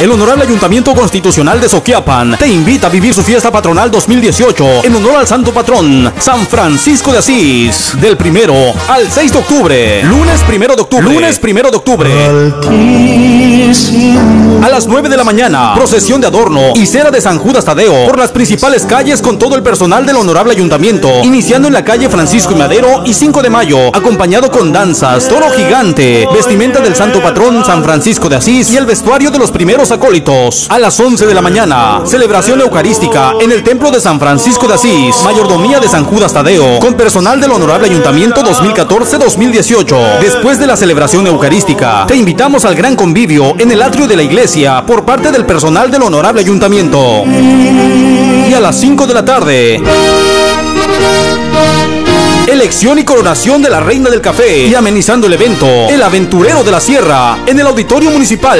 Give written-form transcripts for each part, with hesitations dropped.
El Honorable Ayuntamiento Constitucional de Soquiapan te invita a vivir su fiesta patronal 2018 en honor al santo patrón San Francisco de Asís, del 1 al 6 de octubre. Lunes 1 de octubre. Lunes 1 de octubre. A las 9 de la mañana, procesión de adorno y cera de San Judas Tadeo por las principales calles con todo el personal del Honorable Ayuntamiento, iniciando en la calle Francisco y Madero y 5 de Mayo, acompañado con danzas, toro gigante, vestimenta del santo patrón San Francisco de Asís y el vestuario de los primeros acólitos. A las 11 de la mañana, celebración eucarística en el templo de San Francisco de Asís, mayordomía de San Judas Tadeo, con personal del Honorable Ayuntamiento 2014-2018. Después de la celebración eucarística, te invitamos al gran convivio en el atrio de la iglesia por parte del personal del Honorable Ayuntamiento. Y a las 5 de la tarde, elección y coronación de la Reina del Café, y amenizando el evento, el Aventurero de la Sierra, en el Auditorio Municipal.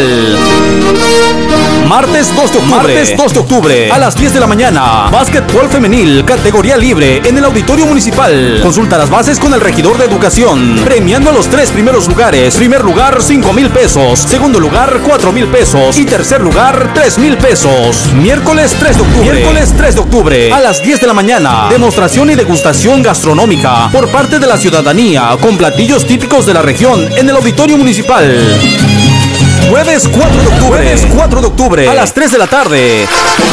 Martes 2 de octubre. Martes 2 de octubre, a las 10 de la mañana, básquetbol femenil, categoría libre, en el Auditorio Municipal. Consulta las bases con el regidor de Educación, premiando a los 3 primeros lugares. Primer lugar, 5,000 pesos. Segundo lugar, 4,000 pesos. Y tercer lugar, 3,000 pesos. Miércoles 3 de octubre. Miércoles 3 de octubre, a las 10 de la mañana, demostración y degustación gastronómica por parte de la ciudadanía con platillos típicos de la región en el Auditorio Municipal. Jueves 4 de octubre. Jueves 4 de octubre, a las 3 de la tarde.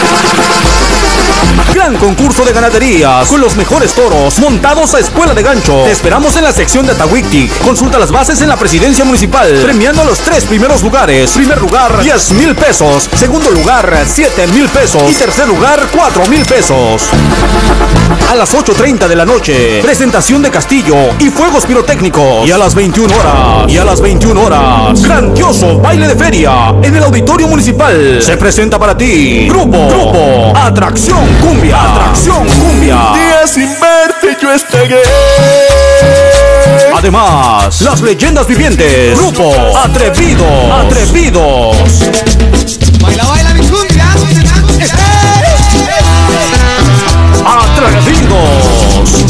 Gran concurso de ganaderías con los mejores toros montados a espuela de gancho. Te esperamos en la sección de Atahuictic. Consulta las bases en la presidencia municipal, premiando a los 3 primeros lugares. Primer lugar, 10,000 pesos. Segundo lugar, 7,000 pesos. Y tercer lugar, 4,000 pesos. A las 8:30 de la noche, presentación de castillo y fuegos pirotécnicos. Y a las 21 horas, grandioso baile de feria en el Auditorio Municipal. Se presenta para ti Grupo Atracción Cumbia. Atracción Cumbia. Días sin verte yo estagué. Además, las leyendas vivientes. Grupo Atrevidos. Baila, baila mi cumbia. Atrevidos.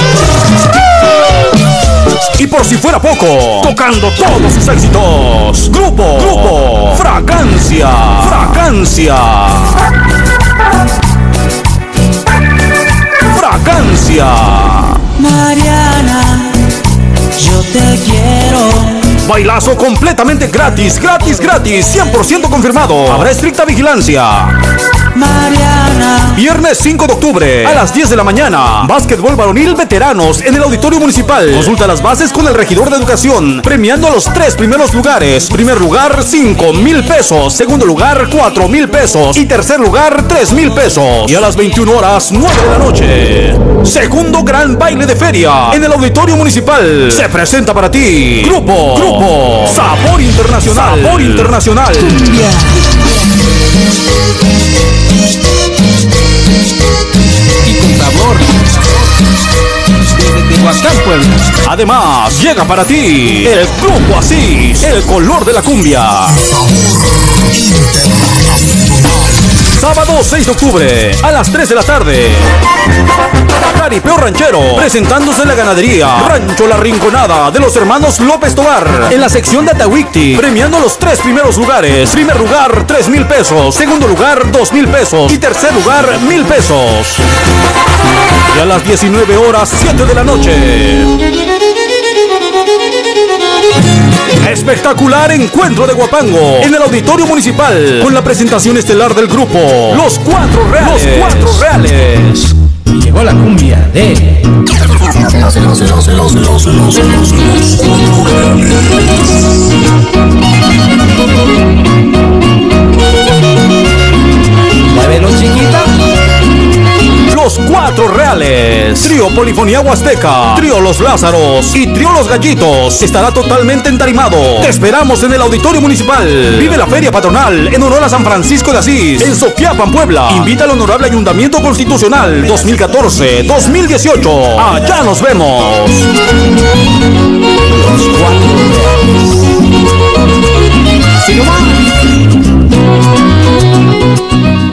Y por si fuera poco, tocando todos sus éxitos, Grupo Fragancia. Mariana, yo te quiero. Bailazo completamente gratis, 100% confirmado. Habrá estricta vigilancia. Mariana. Viernes 5 de octubre, a las 10 de la mañana, básquetbol varonil veteranos en el Auditorio Municipal. Consulta las bases con el regidor de Educación, premiando a los 3 primeros lugares. Primer lugar, 5,000 pesos. Segundo lugar, 4,000 pesos. Y tercer lugar, 3,000 pesos. Y a las 21 horas, 9 de la noche, segundo gran baile de feria en el Auditorio Municipal. Se presenta para ti Grupo Sabor Internacional. Y con sabor. Desde Tehuacán, Puebla. Además, llega para ti el Grupo Asís, el color de la cumbia. Sábado 6 de octubre, a las 3 de la tarde. Caripeo Ranchero, presentándose en la ganadería Rancho La Rinconada de los hermanos López Tobar, en la sección de Atahuictic, premiando a los 3 primeros lugares. Primer lugar, 3,000 pesos. Segundo lugar, 2,000 pesos. Y tercer lugar, 1,000 pesos. Y a las 19 horas, 7 de la noche, espectacular encuentro de Guapango en el Auditorio Municipal, con la presentación estelar del grupo Los Cuatro Reales. Y llegó la cumbia de Muévelo, chiquita. Los Cuatro Reales, trío Polifonía Huasteca, trío Los Lázaros y trío Los Gallitos. Estará totalmente entarimado. Te esperamos en el Auditorio Municipal. Vive la feria patronal en honor a San Francisco de Asís, en Soquiapan, Puebla. Invita al Honorable Ayuntamiento Constitucional 2014-2018. Allá nos vemos. Los Cuatro Reales. Así nomás.